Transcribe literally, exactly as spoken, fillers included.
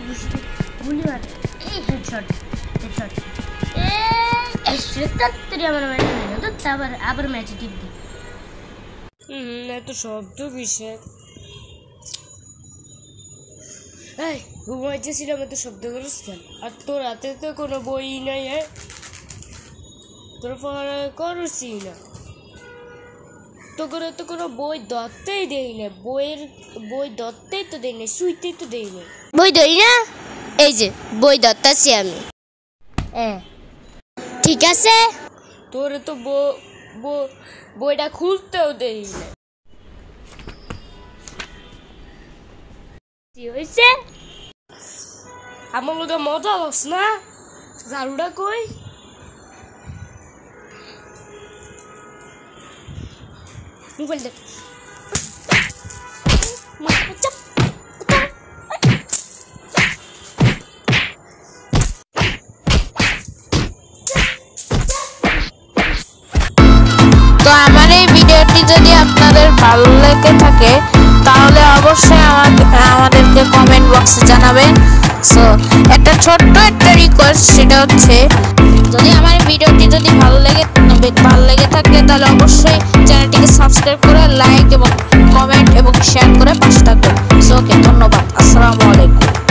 গুলি মারে এই হেডশট হেডশট এই সেটাত্তরি আমার ম্যাচে নিয়ে তো আবার আবার ম্যাচে টিপ দিই হুম এত শব্দ কিসের এই ঘুমাইতেছিলাম এত শব্দ করিস কেন আর তোর হাতে তো কোনো বই নাই হ্যাঁ তোর পড়া করছি না তো করে তো কোনো বই ধরতেই দেই না বইয়ের বই ধরতেই তো দেই না শুইতেই তো দেই না বই ধরি না এই যে বই ধরতেছি আমি হ্যাঁ ঠিক আছে তোর তো বইটা খুলতেও দেই না কি হয়েছে আমার লোকে মজা লস না ঝাড়ুটা কই মোবাইল দেখ তো আমার এই ভিডিওটি যদি আপনাদের ভালো লেগে থাকে তাহলে অবশ্যই আমাদেরকে কমেন্ট বক্সে জানাবেন। সো একটা ছোট্ট একটা রিকোয়েস্ট, সেটা হচ্ছে যদি আমার ভিডিওটি যদি ভালো লেগে ভালো লেগে থাকে তাহলে অবশ্যই চ্যানেলটিকে সাবস্ক্রাইব করে লাইক এবং কমেন্ট এবং শেয়ার করে পাশে থাকবেন। সো ওকে, ধন্যবাদ। আসসালামু আলাইকুম।